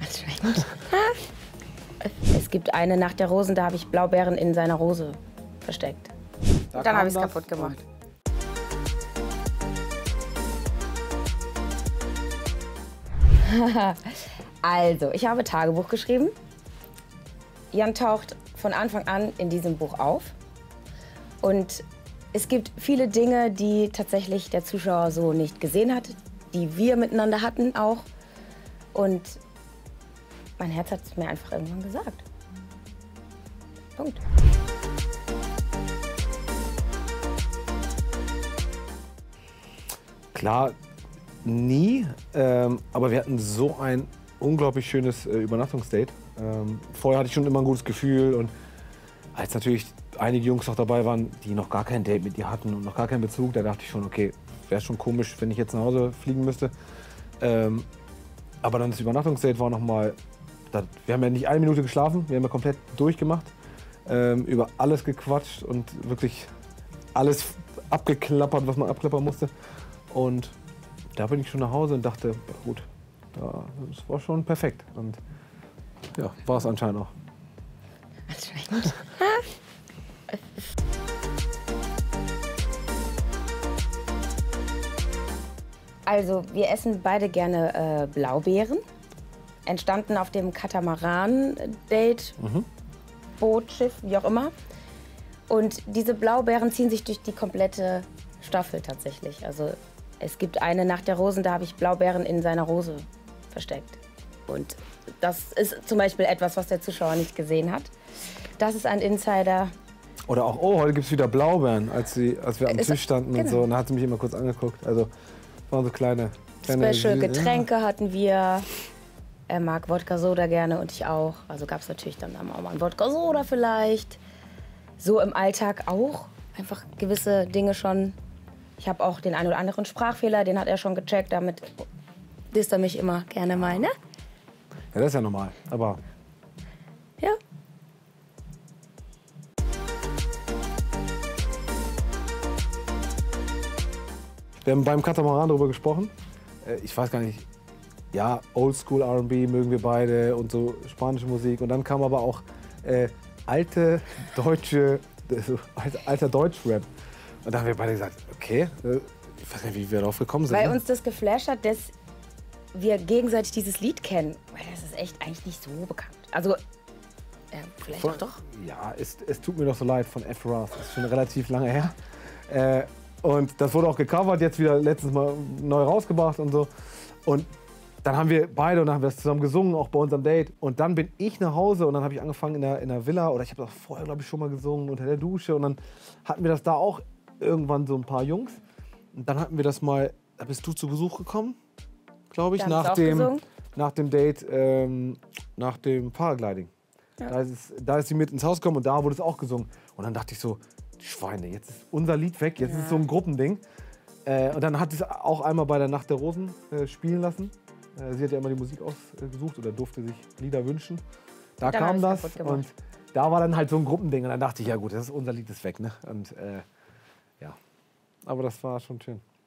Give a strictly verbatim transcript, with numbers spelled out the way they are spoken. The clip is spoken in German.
Anstrengend. Es gibt eine Nacht der Rosen, da habe ich Blaubeeren in seiner Rose versteckt. Da Dann habe kam ich es das kaputt gemacht. Also, ich habe Tagebuch geschrieben. Jan taucht von Anfang an in diesem Buch auf. Und es gibt viele Dinge, die tatsächlich der Zuschauer so nicht gesehen hat, die wir miteinander hatten auch. Und mein Herz hat es mir einfach irgendwann gesagt. Punkt. Klar, nie, ähm, aber wir hatten so ein unglaublich schönes äh, Übernachtungsdate. Ähm, vorher hatte ich schon immer ein gutes Gefühl und als natürlich einige Jungs noch dabei waren, die noch gar kein Date mit ihr hatten und noch gar keinen Bezug, da dachte ich schon, okay, wäre schon komisch, wenn ich jetzt nach Hause fliegen müsste. Ähm, aber dann das Übernachtungsdate war noch mal, da, wir haben ja nicht eine Minute geschlafen, wir haben ja komplett durchgemacht, ähm, über alles gequatscht und wirklich alles abgeklappert, was man abklappern musste. Und da bin ich schon nach Hause und dachte, ja gut, da, das war schon perfekt. Und ja, war es anscheinend auch. Anstrengend. Also, wir essen beide gerne äh, Blaubeeren. Entstanden auf dem Katamaran-Date, Mhm. Boot, Schiff, wie auch immer. Und diese Blaubeeren ziehen sich durch die komplette Staffel tatsächlich. Also, es gibt eine Nacht der Rosen, da habe ich Blaubeeren in seiner Rose versteckt. Und das ist zum Beispiel etwas, was der Zuschauer nicht gesehen hat. Das ist ein Insider. Oder auch, oh, heute gibt es wieder Blaubeeren, als, sie, als wir am Ist- Tisch standen genau. und so. Und da hat sie mich immer kurz angeguckt. Also waren so kleine, kleine Special Sü- Getränke hatten wir. Er mag Wodka Soda gerne und ich auch. Also gab es natürlich dann auch mal ein Wodka Soda vielleicht. So im Alltag auch. Einfach gewisse Dinge schon. Ich habe auch den einen oder anderen Sprachfehler, den hat er schon gecheckt. Damit disst er mich immer gerne mal, ne? Ja, das ist ja normal. Aber Ja. wir haben beim Katamaran darüber gesprochen. Äh, Ich weiß gar nicht, ja, Oldschool R und B mögen wir beide und so spanische Musik. Und dann kam aber auch äh, alte deutsche, so alter, alter Deutschrap. Und da haben wir beide gesagt, okay, äh, ich weiß nicht, wie wir darauf gekommen sind. Weil ne? uns das geflasht hat, dass wir gegenseitig dieses Lied kennen. Weil das ist echt eigentlich nicht so bekannt. Also, ja, vielleicht Von- auch doch. Ja, es, es tut mir doch so leid von F. Ross. Das ist schon relativ lange her. Äh, und das wurde auch gecovert, jetzt wieder letztens mal neu rausgebracht und so. Und dann haben wir beide und dann haben wir es zusammen gesungen, auch bei unserem Date. Und dann bin ich nach Hause und dann habe ich angefangen in der, in der Villa. Oder ich habe das vorher, glaube ich, schon mal gesungen unter der Dusche. Und dann hatten wir das da auch irgendwann so ein paar Jungs. Und dann hatten wir das mal, da bist du zu Besuch gekommen, glaube ich, Da haben wir's nach auch dem, gesungen. nach dem Date, ähm, nach dem Paragliding. Da, ist es, da ist sie mit ins Haus gekommen und da wurde es auch gesungen. Und dann dachte ich so, die Schweine, jetzt ist unser Lied weg, jetzt ist es so ein Gruppending. Äh, und dann hat es auch einmal bei der Nacht der Rosen äh, spielen lassen. Äh, sie hat ja immer die Musik ausgesucht oder durfte sich Lieder wünschen. Da Dann hab kam ich's das kaputt gemacht. und da war dann halt so ein Gruppending. Und dann dachte ich, ja gut, das ist unser Lied ist weg. Ne? Und äh, ja, aber das war schon schön.